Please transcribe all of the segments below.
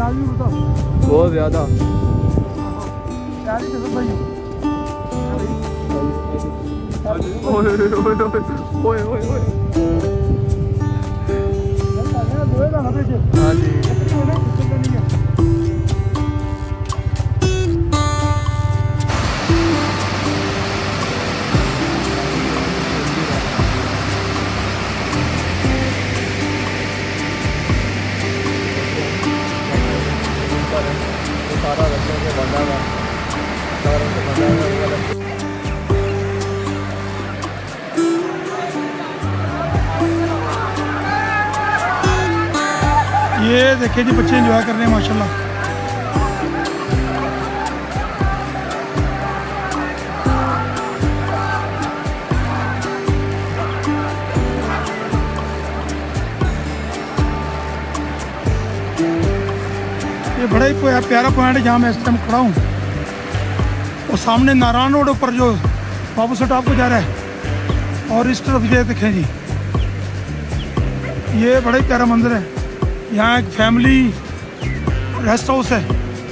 बहुत ज़्यादा हाँ जी। सारा रस्ते से बंधा हुआ ये देखिए जी बच्चे एंजॉय कर रहे हैं माशाल्लाह। ये बड़ा ही प्यारा पॉइंट है जहाँ मैं इस टाइम खड़ा हूँ। और सामने नारायण रोड ऊपर जो बाबू स्टॉप को जा रहा है और इस तरफ ये देखें जी, ये बड़ा ही प्यारा मंदिर है। यहाँ एक फैमिली रेस्ट हाउस है।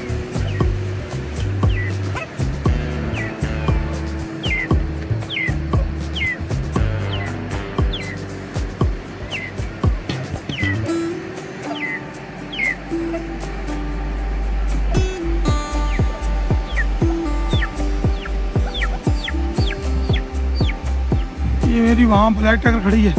ये मेरी वहाँ ब्लैक टाइगर खड़ी है।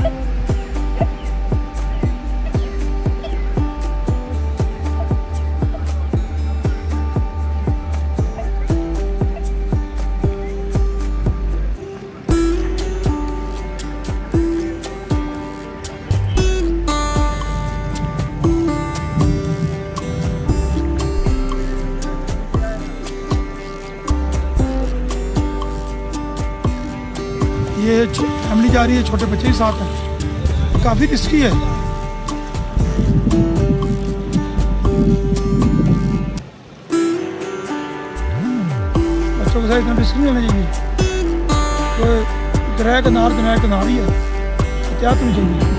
ये फैमिली जा रही है, छोटे बच्चे ही साथ हैं, काफ़ी रिस्की है। बच्चों के साथ इतना रिस्क नहीं होना चाहिए। तो दरिया किनार ही है, एहतियात होनी चाहिए।